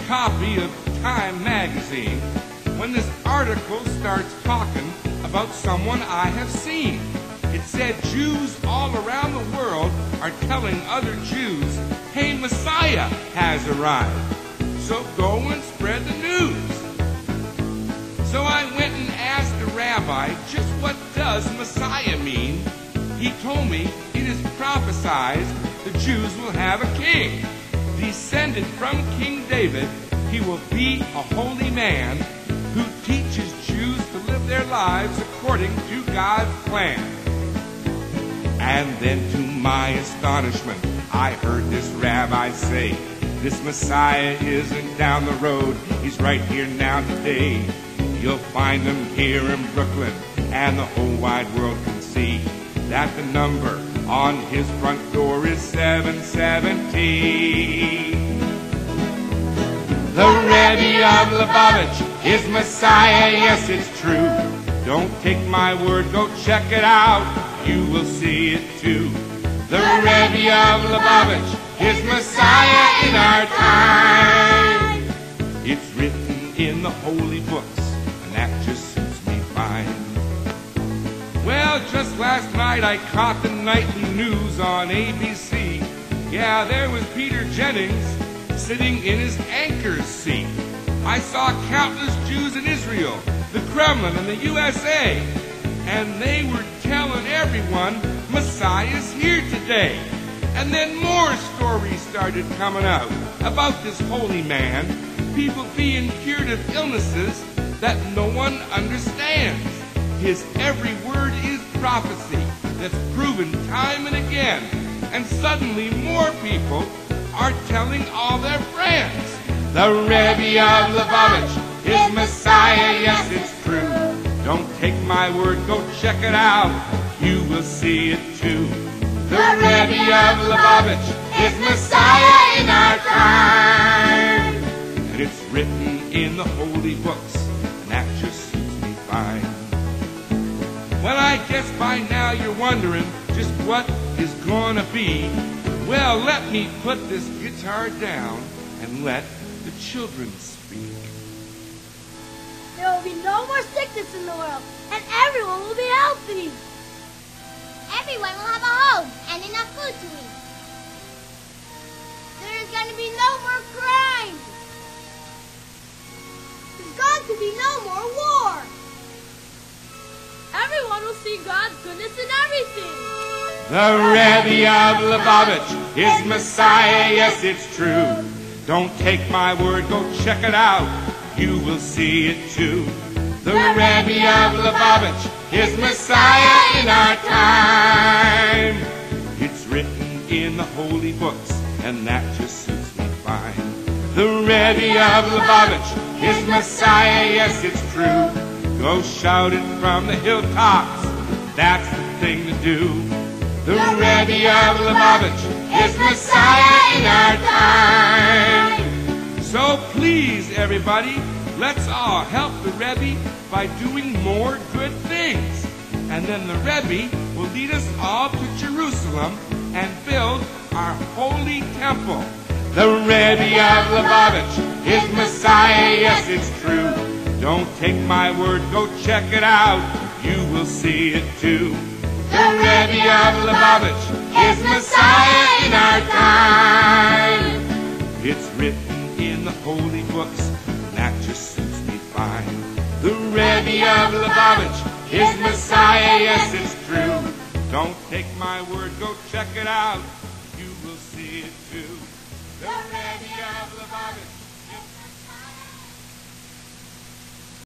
copy of Time magazine when this article starts talking about someone I have seen. It said Jews all around the world are telling other Jews, hey, Messiah has arrived. So go and spread the news. So I went and asked the rabbi, just what does Messiah mean? He told me it is prophesied the Jews will have a king. Descended from King David, he will be a holy man who teaches Jews to live their lives according to God's plan. And then to my astonishment, I heard this rabbi say, this Messiah isn't down the road, he's right here now today. You'll find him here in Brooklyn, and the whole wide world can see that the number on his front door is 770. The Rebbe of Lubavitch is Messiah, yes, it's true. Don't take my word, go check it out, you will see it too. The Rebbe of Lubavitch is Messiah in our time. It's written in the holy books, and that just suits me fine. Well, just last night I caught the nightly news on ABC. Yeah, there was Peter Jennings sitting in his anchor's seat. I saw countless Jews in Israel, the Kremlin, and the USA, and they were telling everyone Messiah's here today. And then more stories started coming out about this holy man, people being cured of illnesses that no one understands. His every word is prophecy that's proven time and again. And suddenly more people are telling all their friends. The Rebbe of Lubavitch is Messiah, yes, it's true. Don't take my word, go check it out, you will see it too. The Rebbe of Lubavitch is Messiah in our time. And it's written in the holy books, and that just suits me fine. Well, I guess by now you're wondering just what is gonna be. Well, let me put this guitar down and let the children speak. There will be no more sickness in the world, and everyone will be healthy. Everyone will have a home and enough food to eat. There is going to be no more crime. There's going to be no more war. Everyone will see God's goodness in everything. The Rebbe of Lubavitch is Messiah, yes, it's true. Don't take my word, go check it out, you will see it too. The Rebbe of Lubavitch is Messiah in our time. It's written in the holy books, and that just suits me fine. The Rebbe of Lubavitch is Messiah, yes, it's true. Go shout it from the hilltops, that's the thing to do. The Rebbe of Lubavitch is Messiah in our time. So please, everybody, let's all help the Rebbe by doing more good things. And then the Rebbe will lead us all to Jerusalem and build our holy temple. The Rebbe of Lubavitch is Messiah, yes, it's true. Don't take my word, go check it out, you will see it too. The Rebbe of Lubavitch is Messiah in our time. It's written in the holy books, and that just suits me fine. The Rebbe of Lubavitch is Messiah, yes, it's true. Don't take my word, go check it out, you will see it too. The Rebbe of Lubavitch